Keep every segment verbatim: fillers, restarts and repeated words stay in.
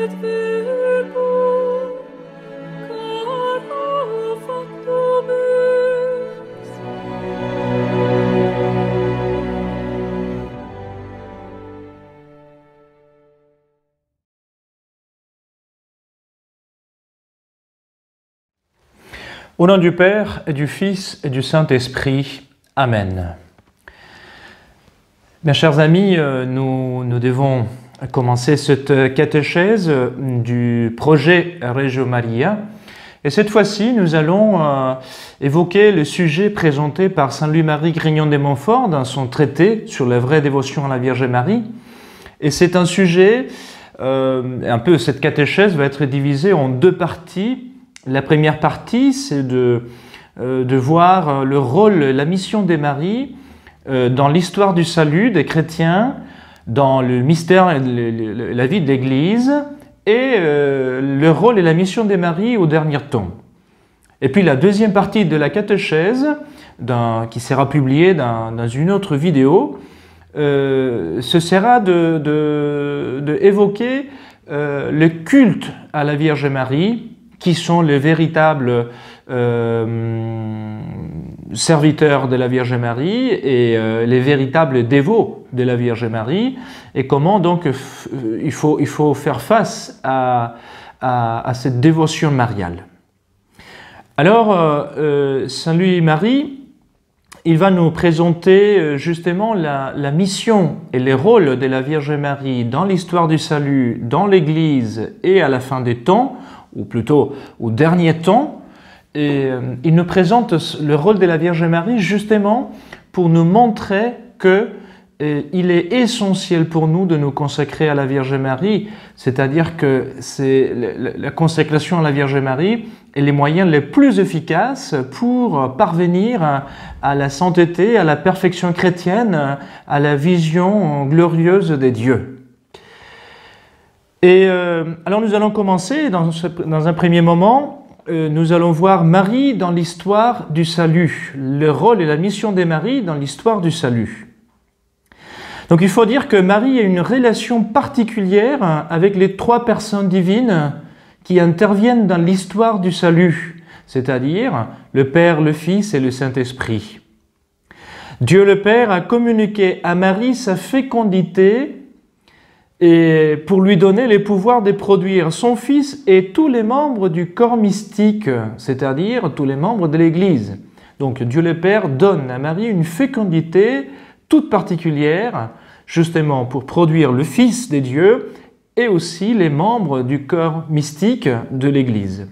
Au nom du Père, et du Fils, et du Saint-Esprit. Amen. Mes chers amis, nous, nous devons commencer cette catéchèse du projet Regio Maria. Et cette fois-ci, nous allons euh, évoquer le sujet présenté par saint Louis-Marie Grignon de Montfort dans son traité sur la vraie dévotion à la Vierge Marie. Et c'est un sujet, euh, un peu cette catéchèse va être divisée en deux parties. La première partie, c'est de, euh, de voir le rôle, la mission des Maries euh, dans l'histoire du salut des chrétiens, dans le mystère et le, le, la vie de l'Église, et euh, le rôle et la mission des Maries au dernier temps. Et puis la deuxième partie de la catéchèse, dans, qui sera publiée dans, dans une autre vidéo, euh, ce sera de, de, de évoquer euh, le culte à la Vierge Marie, qui sont les véritables euh, serviteurs de la Vierge Marie et euh, les véritables dévots de la Vierge Marie, et comment donc il faut, il faut faire face à, à, à cette dévotion mariale. Alors, euh, saint Louis-Marie, il va nous présenter justement la, la mission et les rôles de la Vierge Marie dans l'histoire du salut, dans l'Église et à la fin des temps, ou plutôt au dernier temps, et euh, il nous présente le rôle de la Vierge Marie justement pour nous montrer que euh, il est essentiel pour nous de nous consacrer à la Vierge Marie, c'est-à-dire que c'est la consécration à la Vierge Marie est les moyens les plus efficaces pour parvenir à, à la sainteté, à la perfection chrétienne, à la vision glorieuse des dieux. Et euh, alors nous allons commencer, dans, ce, dans un premier moment, euh, nous allons voir Marie dans l'histoire du salut, le rôle et la mission des Maries dans l'histoire du salut. Donc il faut dire que Marie a une relation particulière avec les trois personnes divines qui interviennent dans l'histoire du salut, c'est-à-dire le Père, le Fils et le Saint-Esprit. Dieu le Père a communiqué à Marie sa fécondité et pour lui donner les pouvoirs de produire son Fils et tous les membres du corps mystique, c'est-à-dire tous les membres de l'Église. Donc Dieu le Père donne à Marie une fécondité toute particulière, justement pour produire le Fils des dieux et aussi les membres du corps mystique de l'Église.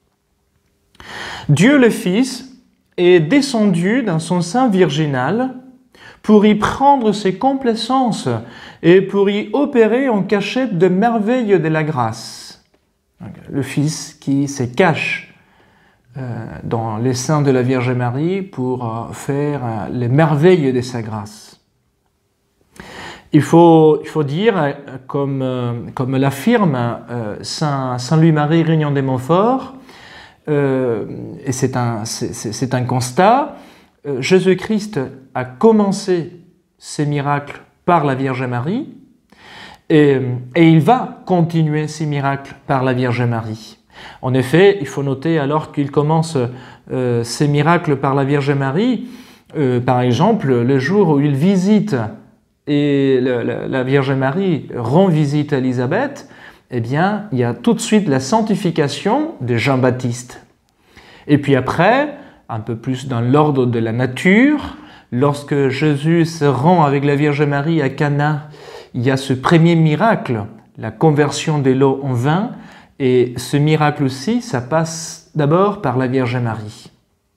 Dieu le Fils est descendu dans son sein virginal pour y prendre ses complaisances et pour y opérer en cachette de merveilles de la grâce. Le Fils qui se cache euh, dans les seins de la Vierge Marie pour euh, faire euh, les merveilles de sa grâce. Il faut, il faut dire, comme, euh, comme l'affirme euh, saint, saint Louis-Marie Grignon de Montfort, euh, et c'est un, c'est, c'est un constat, euh, Jésus-Christ a commencé ses miracles par la Vierge Marie, et, et il va continuer ces miracles par la Vierge Marie. En effet, il faut noter alors qu'il commence euh, ces miracles par la Vierge Marie, euh, par exemple, le jour où il visite et le, la, la Vierge Marie rend visite à Élisabeth, eh bien, il y a tout de suite la sanctification de Jean-Baptiste. Et puis après, un peu plus dans l'ordre de la nature, lorsque Jésus se rend avec la Vierge Marie à Cana, il y a ce premier miracle, la conversion de l'eau en vin, et ce miracle aussi, ça passe d'abord par la Vierge Marie.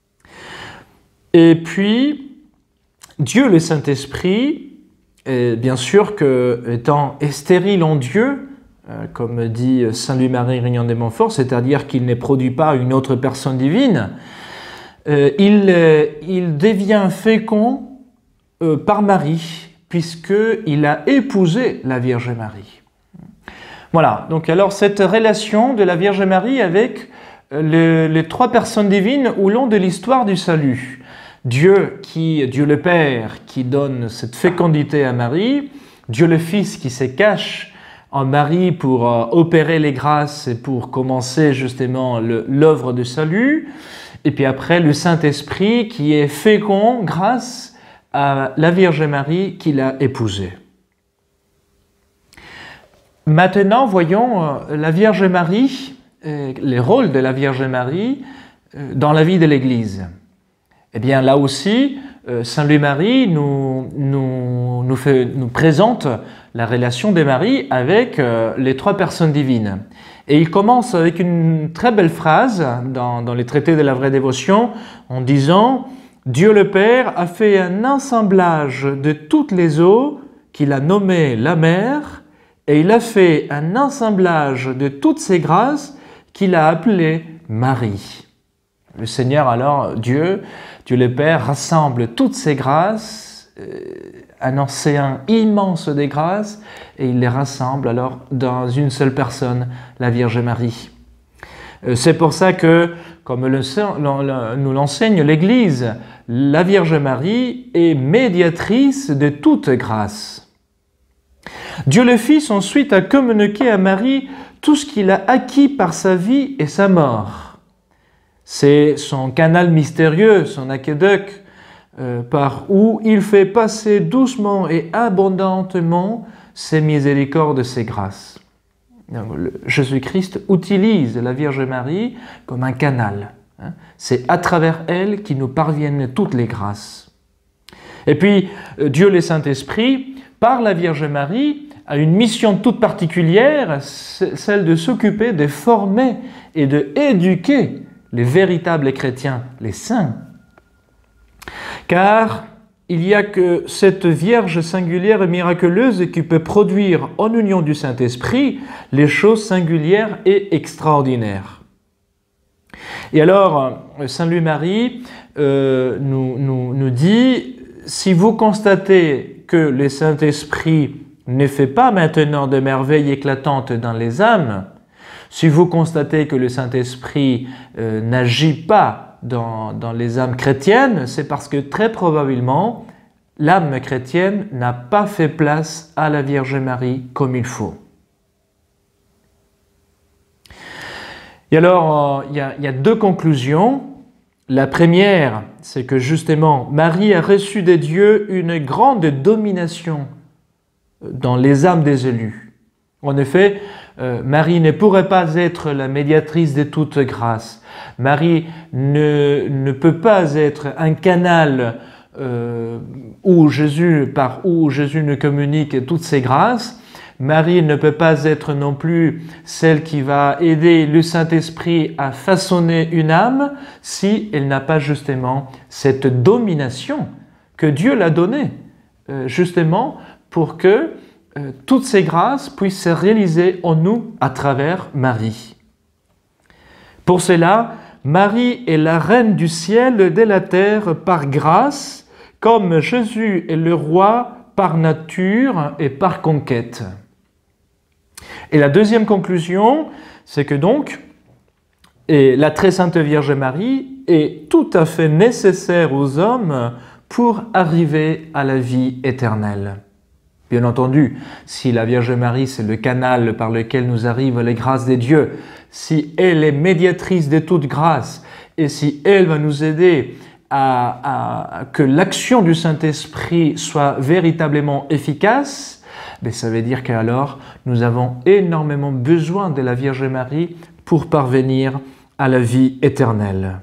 Et puis, Dieu le Saint-Esprit, et bien sûr que, étant stérile en Dieu, euh, comme dit saint Louis-Marie Grignon de Montfort, c'est-à-dire qu'il ne produit pas une autre personne divine, euh, il, euh, il devient fécond euh, par Marie, puisqu'il a épousé la Vierge Marie. Voilà, donc alors cette relation de la Vierge Marie avec les, les trois personnes divines au long de l'histoire du salut. Dieu, qui, Dieu le Père qui donne cette fécondité à Marie, Dieu le Fils qui se cache en Marie pour euh, opérer les grâces et pour commencer justement l'œuvre de salut. Et puis après, le Saint-Esprit qui est fécond grâce à la Vierge Marie qu'il a épousée. Maintenant, voyons euh, la Vierge Marie, euh, les rôles de la Vierge Marie euh, dans la vie de l'Église. Eh bien, là aussi, euh, Saint Louis-Marie nous, nous, nous, fait, nous présente la relation de Marie avec euh, les trois personnes divines. Et il commence avec une très belle phrase dans, dans les traités de la vraie dévotion en disant « Dieu le Père a fait un assemblage de toutes les eaux qu'il a nommées la mer, et il a fait un assemblage de toutes ces grâces qu'il a appelées Marie. » Le Seigneur alors, Dieu, Dieu le Père, rassemble toutes ces grâces, euh, un océan immense des grâces, et il les rassemble alors dans une seule personne, la Vierge Marie. Euh, c'est pour ça que, comme le, le, nous l'enseigne l'Église, la Vierge Marie est médiatrice de toute grâce. Dieu le Fils ensuite a communiqué à Marie tout ce qu'il a acquis par sa vie et sa mort. C'est son canal mystérieux, son aqueduc, euh, par où il fait passer doucement et abondamment ses miséricordes, ses grâces. Jésus-Christ utilise la Vierge Marie comme un canal. Hein. C'est à travers elle qu'il nous parviennent toutes les grâces. Et puis, Dieu le Saint-Esprit, par la Vierge Marie, a une mission toute particulière, celle de s'occuper, de former et d'éduquer les véritables chrétiens, les saints. Car il n'y a que cette Vierge singulière et miraculeuse qui peut produire en union du Saint-Esprit les choses singulières et extraordinaires. Et alors, Saint Louis-Marie euh, nous, nous, nous dit, si vous constatez que le Saint-Esprit ne fait pas maintenant de merveilles éclatantes dans les âmes, si vous constatez que le Saint-Esprit euh, n'agit pas dans, dans les âmes chrétiennes, c'est parce que très probablement l'âme chrétienne n'a pas fait place à la Vierge Marie comme il faut. Et alors, il euh, y, y a deux conclusions. La première, c'est que justement, Marie a reçu de Dieu une grande domination dans les âmes des élus. En effet, euh, Marie ne pourrait pas être la médiatrice de toute grâce. Marie ne, ne peut pas être un canal euh, où Jésus, par où Jésus nous communique toutes ses grâces. Marie ne peut pas être non plus celle qui va aider le Saint-Esprit à façonner une âme si elle n'a pas justement cette domination que Dieu l'a donnée, euh, justement pour que euh, toutes ces grâces puissent se réaliser en nous à travers Marie. Pour cela, Marie est la reine du ciel et de la terre par grâce, comme Jésus est le roi par nature et par conquête. Et la deuxième conclusion, c'est que donc, et la très sainte Vierge Marie est tout à fait nécessaire aux hommes pour arriver à la vie éternelle. Bien entendu, si la Vierge Marie, c'est le canal par lequel nous arrivent les grâces de Dieu, si elle est médiatrice de toute grâce, et si elle va nous aider à, à que l'action du Saint-Esprit soit véritablement efficace, mais ça veut dire qu'alors nous avons énormément besoin de la Vierge Marie pour parvenir à la vie éternelle.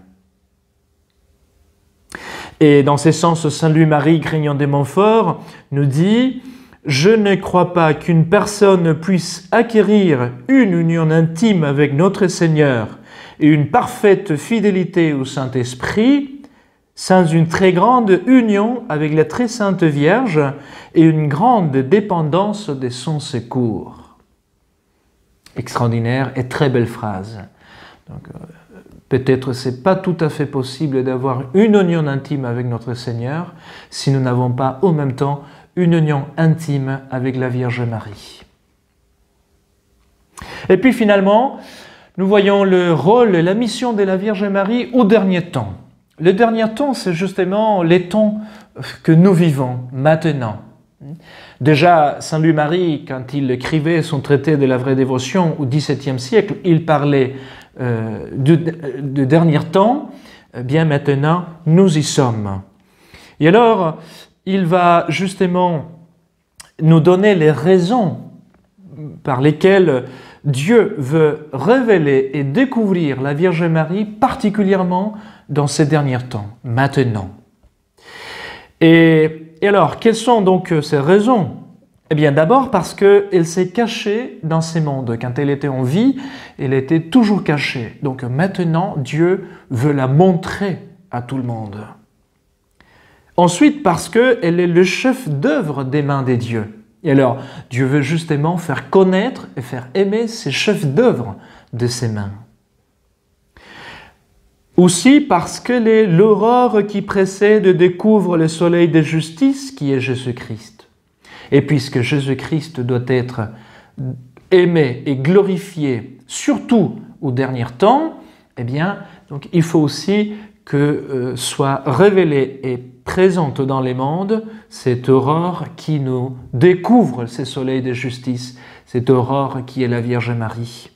Et dans ce sens, Saint Louis-Marie, craignant de Montfort, nous dit « Je ne crois pas qu'une personne puisse acquérir une union intime avec notre Seigneur et une parfaite fidélité au Saint-Esprit sans une très grande union avec la très sainte Vierge et une grande dépendance de son secours. » Extraordinaire et très belle phrase. Donc, euh, peut-être c'est pas tout à fait possible d'avoir une union intime avec notre Seigneur si nous n'avons pas en même temps une union intime avec la Vierge Marie. Et puis finalement, nous voyons le rôle et la mission de la Vierge Marie au dernier temps. Le dernier temps, c'est justement les temps que nous vivons maintenant. Déjà, Saint Louis-Marie, quand il écrivait son traité de la vraie dévotion au dix-septième siècle, il parlait euh, de, de dernier temps. Eh bien maintenant, nous y sommes. Et alors, il va justement nous donner les raisons par lesquelles Dieu veut révéler et découvrir la Vierge Marie, particulièrement dans ces derniers temps, maintenant. Et, et alors, quelles sont donc ces raisons? Eh bien, d'abord parce qu'elle s'est cachée dans ces mondes. Quand elle était en vie, elle était toujours cachée. Donc maintenant, Dieu veut la montrer à tout le monde. Ensuite, parce qu'elle est le chef d'œuvre des mains des dieux. Et alors, Dieu veut justement faire connaître et faire aimer ces chefs d'œuvre de ses mains. Aussi parce qu'elle est l'aurore qui précède et découvre le soleil de justice qui est Jésus-Christ. Et puisque Jésus-Christ doit être aimé et glorifié, surtout au dernier temps, eh bien, donc, il faut aussi que euh, soit révélée et présente dans les mondes cette aurore qui nous découvre ce soleil de justice, cette aurore qui est la Vierge Marie.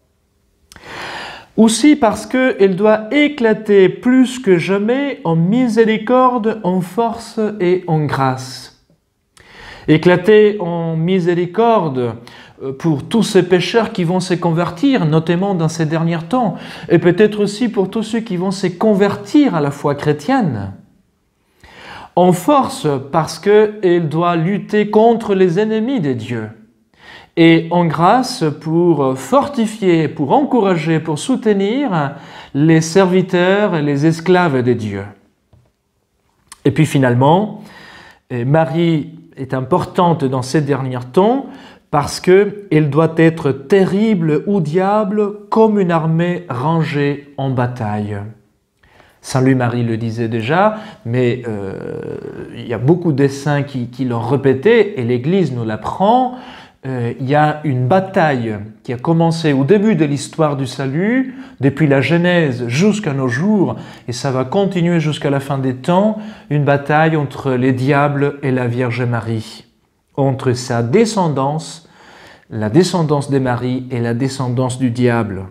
Aussi parce qu'elle doit éclater plus que jamais en miséricorde, en force et en grâce. Éclater en miséricorde pour tous ces pécheurs qui vont se convertir, notamment dans ces derniers temps, et peut-être aussi pour tous ceux qui vont se convertir à la foi chrétienne. En force, parce qu'elle doit lutter contre les ennemis de Dieu. Et en grâce, pour fortifier, pour encourager, pour soutenir les serviteurs et les esclaves de Dieu. Et puis finalement, Marie est importante dans ces derniers temps parce qu'elle doit être terrible au diable comme une armée rangée en bataille. Saint Louis-Marie le disait déjà, mais euh, il y a beaucoup de saints qui, qui l'ont répété et l'Église nous l'apprend. Euh, il y a une bataille qui a commencé au début de l'histoire du salut, depuis la Genèse jusqu'à nos jours, et ça va continuer jusqu'à la fin des temps, une bataille entre les diables et la Vierge Marie, entre sa descendance, la descendance de Marie et la descendance du diable.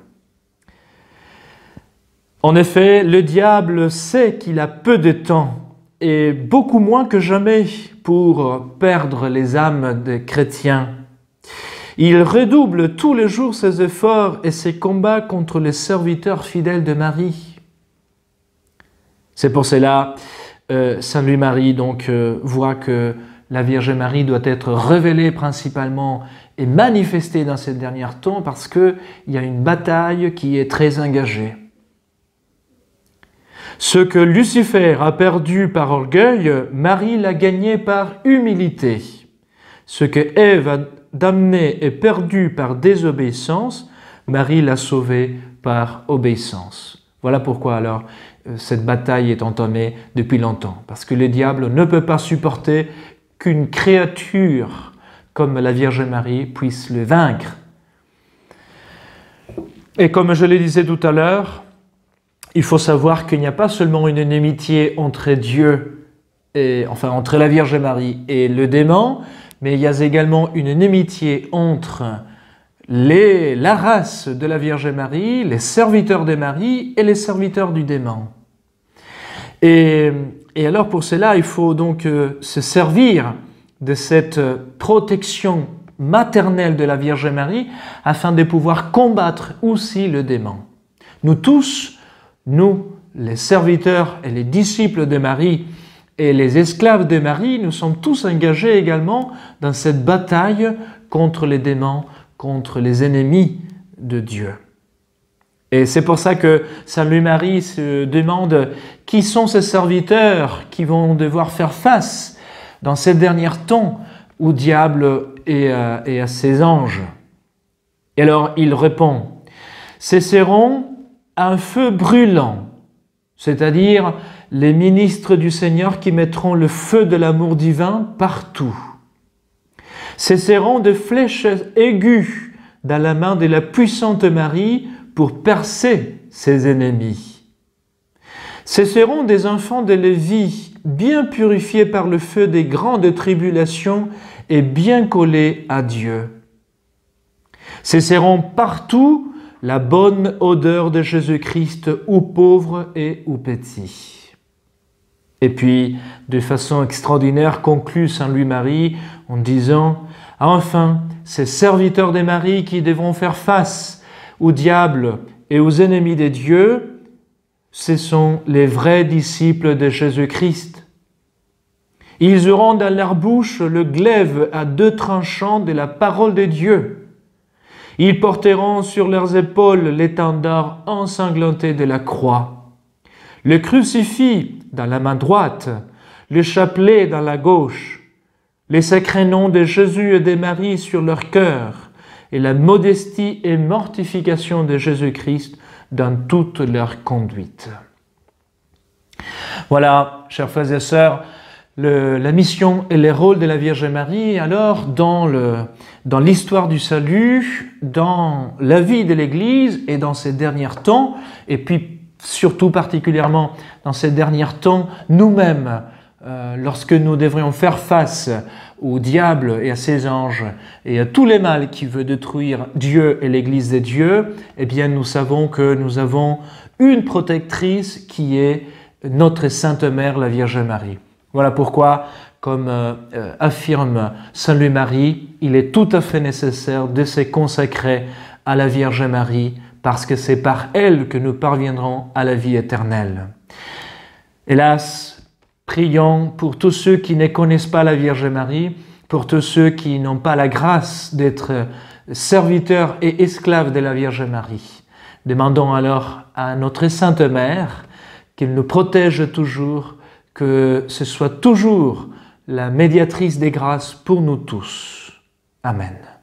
En effet, le diable sait qu'il a peu de temps et beaucoup moins que jamais pour perdre les âmes des chrétiens. Il redouble tous les jours ses efforts et ses combats contre les serviteurs fidèles de Marie. C'est pour cela euh, Saint Louis-Marie donc euh, voit que la Vierge Marie doit être révélée principalement et manifestée dans ces derniers temps parce qu'il y a une bataille qui est très engagée. Ce que Lucifer a perdu par orgueil, Marie l'a gagné par humilité. Ce que Ève a damné et perdu par désobéissance, Marie l'a sauvé par obéissance. Voilà pourquoi alors cette bataille est entamée depuis longtemps. Parce que le diable ne peut pas supporter qu'une créature comme la Vierge Marie puisse le vaincre. Et comme je le disais tout à l'heure, il faut savoir qu'il n'y a pas seulement une inimitié entre Dieu, et, enfin entre la Vierge Marie et le démon, mais il y a également une inimitié entre les, la race de la Vierge Marie, les serviteurs de Marie et les serviteurs du démon. Et, et alors pour cela, il faut donc euh, se servir de cette protection maternelle de la Vierge Marie afin de pouvoir combattre aussi le démon. Nous tous, nous, les serviteurs et les disciples de Marie et les esclaves de Marie, nous sommes tous engagés également dans cette bataille contre les démons, contre les ennemis de Dieu. Et c'est pour ça que Saint Louis-Marie se demande qui sont ces serviteurs qui vont devoir faire face dans ces derniers temps au diable et à, et à ses anges. Et alors il répond, ce seront un feu brûlant, c'est-à-dire les ministres du Seigneur qui mettront le feu de l'amour divin partout. Ce seront des flèches aiguës dans la main de la puissante Marie pour percer ses ennemis. Ce seront des enfants de Lévi bien purifiés par le feu des grandes tribulations et bien collés à Dieu. Cesseront partout la bonne odeur de Jésus-Christ, ou pauvre et ou petit. Et puis, de façon extraordinaire, conclut Saint Louis-Marie en disant « Enfin, ces serviteurs de Marie qui devront faire face au diable et aux ennemis de Dieu, ce sont les vrais disciples de Jésus-Christ. Ils auront dans leur bouche le glaive à deux tranchants de la parole de Dieu. Ils porteront sur leurs épaules l'étendard ensanglanté de la croix, le crucifix dans la main droite, le chapelet dans la gauche, les sacrés noms de Jésus et de Marie sur leur cœur, et la modestie et mortification de Jésus-Christ dans toute leur conduite. » Voilà, chers frères et sœurs, le, la mission et les rôles de la Vierge Marie, alors, dans le, dans l'histoire du salut, dans la vie de l'Église et dans ces derniers temps, et puis surtout particulièrement dans ces derniers temps, nous-mêmes, euh, lorsque nous devrions faire face au diable et à ses anges et à tous les mal qui veut détruire Dieu et l'Église de Dieu, eh bien nous savons que nous avons une protectrice qui est notre Sainte Mère, la Vierge Marie. Voilà pourquoi, comme euh, affirme Saint Louis-Marie, il est tout à fait nécessaire de se consacrer à la Vierge Marie parce que c'est par elle que nous parviendrons à la vie éternelle. Hélas, prions pour tous ceux qui ne connaissent pas la Vierge Marie, pour tous ceux qui n'ont pas la grâce d'être serviteurs et esclaves de la Vierge Marie. Demandons alors à notre Sainte Mère qu'elle nous protège toujours, que ce soit toujours la médiatrice des grâces pour nous tous. Amen.